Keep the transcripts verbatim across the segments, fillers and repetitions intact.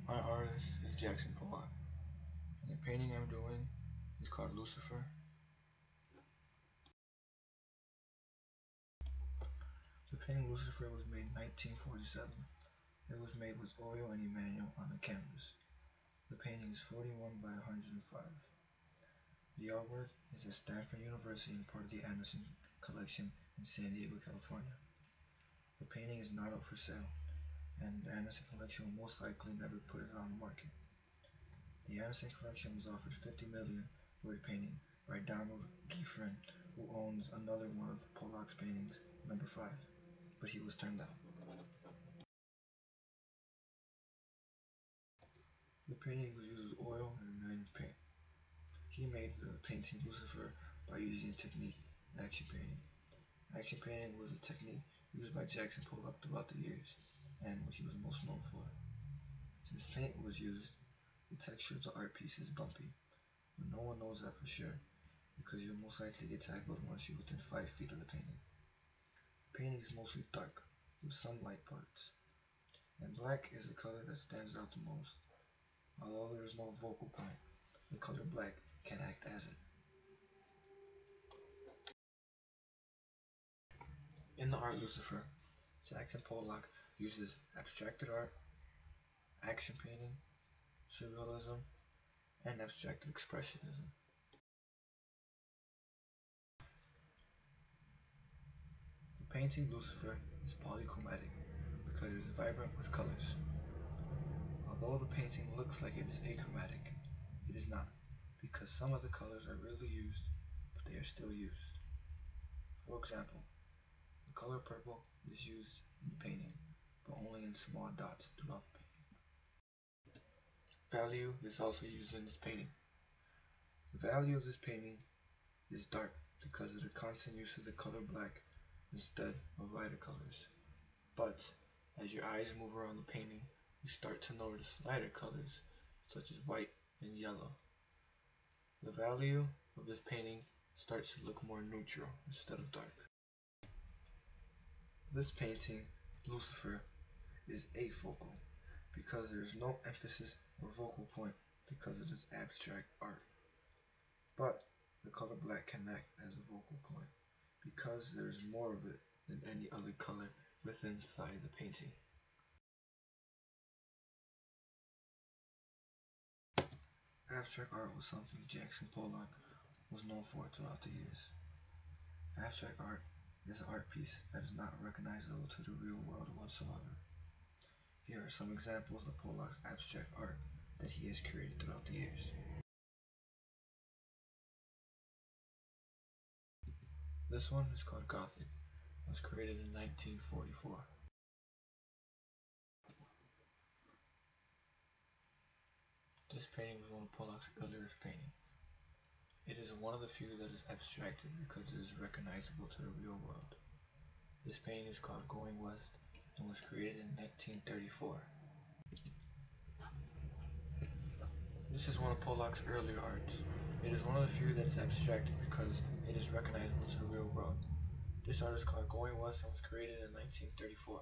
My artist is Jackson Pollock, and the painting I'm doing is called Lucifer. The painting Lucifer was made in nineteen forty-seven. It was made with oil and Emmanuel on the canvas. The painting is forty-one by one hundred five. The artwork is at Stanford University and part of the Anderson Collection in San Diego, California. The painting is not up for sale, and the Anderson Collection will most likely never put it on the market. The Anderson Collection was offered fifty million dollars for the painting by Donald Gieffren, who owns another one of Pollock's paintings, number five, but he was turned down. The painting was used with oil and Emmanuel paint. He made the painting Lucifer by using a technique, action painting. Action painting was a technique used by Jackson Pollock throughout the years, and what he was most known for. Since paint was used, the texture of the art piece is bumpy, but no one knows that for sure, because you'll most likely get tackled once you're within five feet of the painting. The painting is mostly dark, with some light parts, and black is the color that stands out the most. Although there is no focal point, the color black can act as it. In the art Lucifer, Jackson Pollock uses abstracted art, action painting, surrealism, and abstracted expressionism. The painting Lucifer is polychromatic because it is vibrant with colors. Although the painting looks like it is achromatic, it is not, because some of the colors are really used, but they are still used. For example, the color purple is used in the painting, but only in small dots throughout the painting. Value is also used in this painting. The value of this painting is dark because of the constant use of the color black instead of lighter colors. But as your eyes move around the painting, you start to notice lighter colors such as white and yellow. The value of this painting starts to look more neutral instead of dark. This painting, Lucifer, is afocal because there is no emphasis or focal point because it is abstract art. But the color black can act as a focal point because there is more of it than any other color within inside the painting. Abstract art was something Jackson Pollock was known for throughout the years. Abstract art is an art piece that is not recognizable to the real world whatsoever. Here are some examples of Pollock's abstract art that he has created throughout the years. This one is called Gothic. It was created in nineteen forty-four. This painting was one of Pollock's earliest paintings. It is one of the few that is abstracted because it is recognizable to the real world. This painting is called Going West and was created in nineteen thirty-four. This is one of Pollock's earlier arts. It is one of the few that is abstracted because it is recognizable to the real world. This art is called Going West and was created in nineteen thirty-four.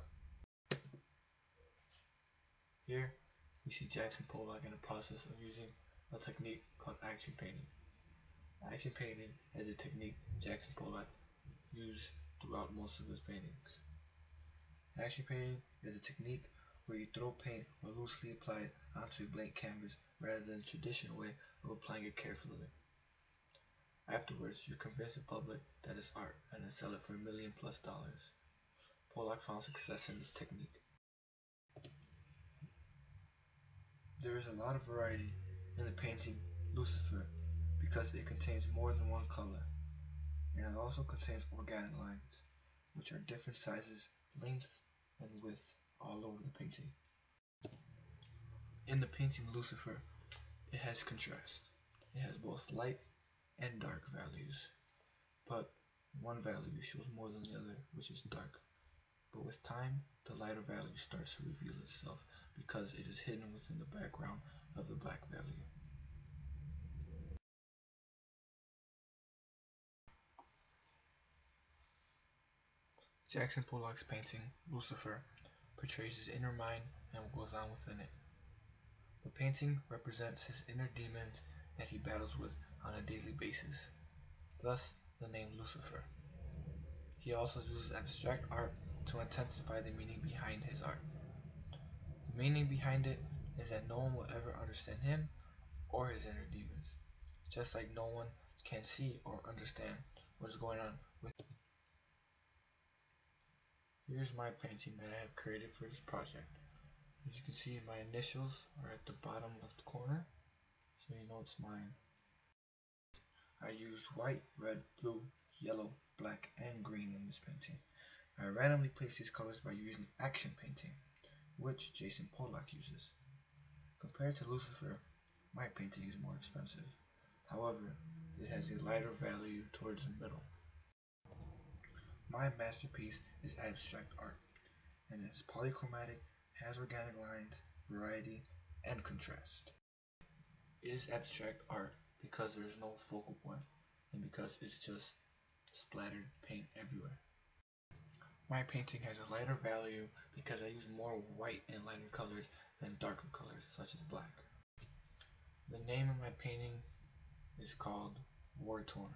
Here, we see Jackson Pollock in the process of using a technique called action painting. Action painting is a technique Jackson Pollock used throughout most of his paintings. Action painting is a technique where you throw paint or loosely applied onto a blank canvas rather than the traditional way of applying it carefully. Afterwards, you convince the public that it's art and then sell it for a million plus dollars. Pollock found success in this technique. There is a lot of variety in the painting Lucifer because it contains more than one color, and it also contains organic lines, which are different sizes, length, and width all over the painting. In the painting Lucifer, it has contrast. It has both light and dark values, but one value shows more than the other, which is dark. But with time, the lighter value starts to reveal itself because it is hidden within the background of the black value. Jackson Pollock's painting, Lucifer, portrays his inner mind and what goes on within it. The painting represents his inner demons that he battles with on a daily basis, thus the name Lucifer. He also uses abstract art to intensify the meaning behind his art. The meaning behind it is that no one will ever understand him or his inner demons, just like no one can see or understand what is going on with him. Here's my painting that I have created for this project. As you can see, my initials are at the bottom left corner, so you know it's mine. I used white, red, blue, yellow, black, and green in this painting. I randomly placed these colors by using action painting, which Jason Pollock uses. Compared to Lucifer, my painting is more expensive. However, it has a lighter value towards the middle. My masterpiece is abstract art, and it is polychromatic, has organic lines, variety, and contrast. It is abstract art because there is no focal point, and because it's just splattered paint everywhere. My painting has a lighter value because I use more white and lighter colors than darker colors such as black. The name of my painting is called War Torn.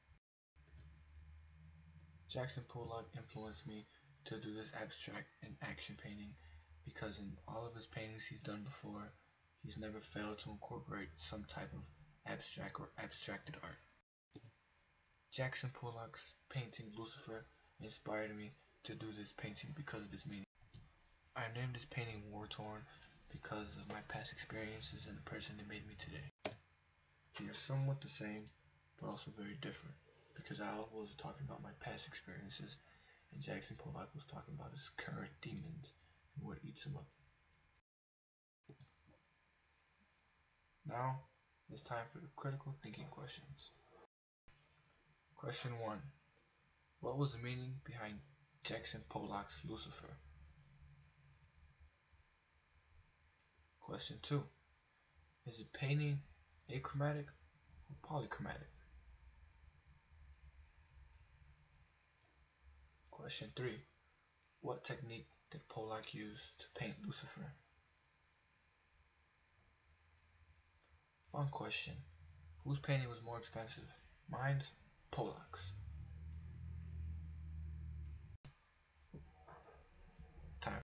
Jackson Pollock influenced me to do this abstract and action painting because in all of his paintings he's done before, he's never failed to incorporate some type of abstract or abstracted art. Jackson Pollock's painting Lucifer inspired me to do this painting because of its meaning. I named this painting War Torn because of my past experiences and the person that made me today. They are somewhat the same, but also very different, because I was talking about my past experiences, and Jackson Pollock was talking about his current demons and what eats him up. Now, it's time for the critical thinking questions. Question one. What was the meaning behind Jackson Pollock's Lucifer? Question two. Is the painting achromatic or polychromatic? Question three. What technique did Pollock use to paint Lucifer? Fun question. Whose painting was more expensive? Mine's Pollock's.